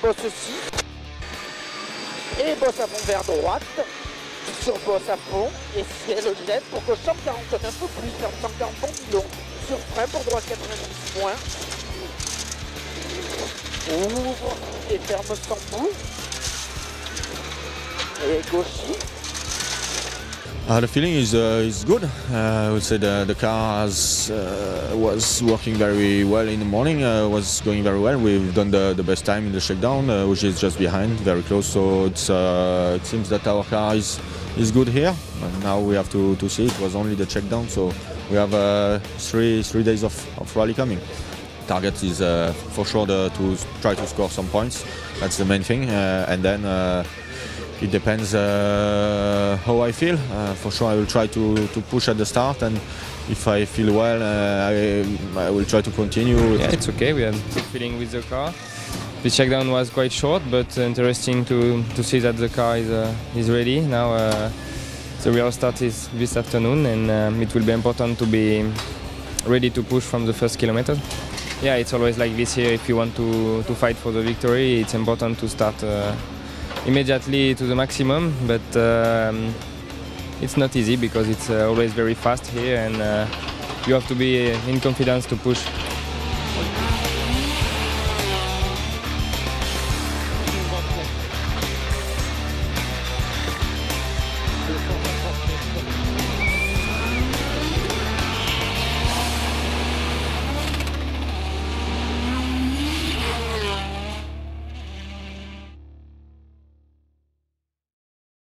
bosse aussi. Et bosse à fond vers droite. Sur bosse à fond. Et c'est le jet pour gauche 140, un peu plus, 140 bon long. Sur frein pour droite 90 points. Ouvre et ferme sans bout. Et gauchis. The feeling is good. I would say the car was working very well in the morning, was going very well. We've done the best time in the shakedown, which is just behind, very close. So it seems that our car is good here. And now we have to see. It was only the shakedown, so we have 3 days of rally coming. Target is for sure to try to score some points. That's the main thing, and then. It depends how I feel. For sure I will try to push at the start, and if I feel well I will try to continue. Yeah, it's okay, we had a good feeling with the car. The shakedown was quite short, but interesting to see that the car is ready. Now the real start is this afternoon, and it will be important to be ready to push from the first kilometer. Yeah, it's always like this here. If you want to fight for the victory, it's important to start immediately to the maximum, but it's not easy because it's always very fast here, and you have to be in confidence to push.